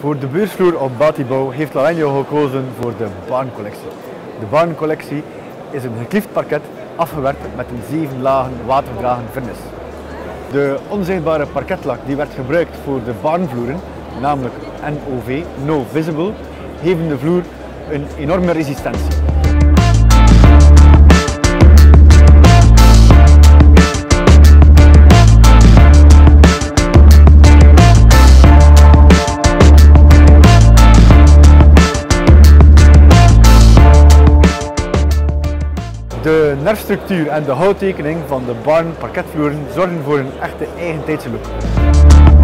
Voor de beursvloer op Batibouw heeft Larenjo gekozen voor de Barn-collectie. De Barn-collectie is een gekliefd parket afgewerkt met een 7 lagen waterdragend vernis. De onzichtbare parketlak die werd gebruikt voor de barnvloeren, namelijk NOV, No Visible, geven de vloer een enorme resistentie. De nerfstructuur en de houttekening van de Barn parketvloeren zorgen voor een echte eigentijdse look.